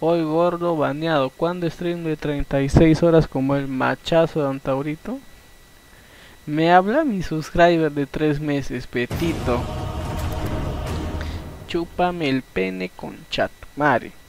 Hoy gordo baneado. ¿Cuándo stream de 36 horas como el machazo de Antaurito? Me habla mi subscriber de 3 meses, Petito. Chúpame el pene con chat. Mare.